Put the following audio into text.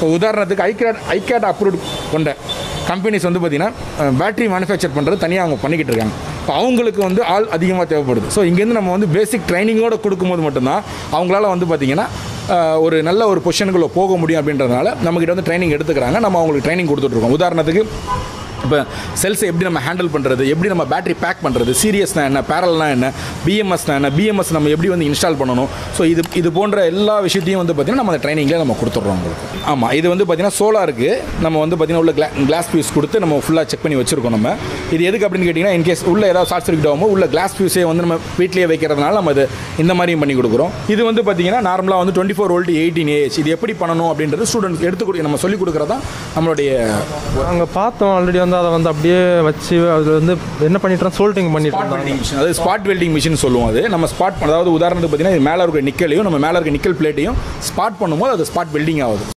இப்போ உதாரணத்துக்கு ICAD approved கொண்ட கம்பெனிஸ் வந்து பார்த்திங்கன்னா பேட்டரி மேனுஃபேக்சர் பண்ணுறது தனியாக அவங்க பண்ணிக்கிட்டு இருக்காங்க. இப்போ அவங்களுக்கு வந்து ஆள் அதிகமாக தேவைப்படுது. ஸோ இங்கேருந்து நம்ம வந்து பேசிக் ட்ரைனிங்கோடு கொடுக்கும்போது மட்டும்தான் அவங்களால வந்து பார்த்திங்கன்னா ஒரு நல்ல ஒரு பொசிஷனுக்குள்ளே போக முடியும். அப்படின்றதுனால நம்மக்கிட்ட வந்து ட்ரைனிங் எடுத்துக்கிறாங்க. நம்ம அவங்களுக்கு ட்ரைனிங் கொடுத்துட்ருக்கோம். உதாரணத்துக்கு இப்போ செல்ஸை எப்படி நம்ம ஹேண்டில் பண்ணுறது, எப்படி நம்ம பேட்டரி பேக் பண்ணுறது, சீரியஸ்னா என்ன, பேரல்னா என்ன, பிஎம்எஸ்னா என்ன, பிஎம்எஸ் நம்ம எப்படி வந்து இன்ஸ்டால் பண்ணணும். ஸோ இது போன்ற எல்லா விஷயத்தையும் வந்து பார்த்திங்கன்னா நம்ம அந்த ட்ரைனிங்கில் நம்ம கொடுத்துட்றோம் உங்களுக்கு. ஆமாம், இது வந்து பார்த்திங்கன்னா சோலாருக்கு நம்ம வந்து பார்த்திங்கன்னா உள்ள கிளாஸ் ஃபியூஸ் கொடுத்து நம்ம ஃபுல்லாக செக் பண்ணி வச்சுருக்கோம். நம்ம இது எதுக்கு அப்படின்னு கேட்டிங்கன்னா, இன்கேஸ் உள்ள ஏதாவது ஷார்ட் சர்க்யூட் ஆகும்போது உள்ள கிளாஸ் ஃபியூஸே வந்து நம்ம வீட்லேயே வைக்கிறதுனால நம்ம இது இந்த மாதிரியும் பண்ணி கொடுக்குறோம். இது வந்து பார்த்திங்கன்னா நார்மலாக வந்து 24 வோல்ட் 18 AH இது எப்படி பண்ணணும் அப்படின்றது ஸ்டூடெண்ட்ஸ் நம்ம சொல்லிக் கொடுக்குறதா நம்மளுடைய. நாங்கள் பார்த்தோம் ஆல்ரெடி வந்து அதை வந்து அப்படியே வச்சு அதில் வந்து என்ன பண்ணிட்டோம், சோல்டிங் பண்ணிட்டோம். அதாவது ஸ்பாட் வெல்டிங் மிஷின் சொல்லுவோம். அது நம்ம ஸ்பாட், அதாவது உதாரணத்துக்கு பார்த்தீங்கன்னா மேலே இருக்க நிக்கலையும் நம்ம மேலே இருக்க நிக்கல் பிளேட்டையும் ஸ்பாட் பண்ணும்போது அது ஸ்பாட் வெல்டிங் ஆகுது.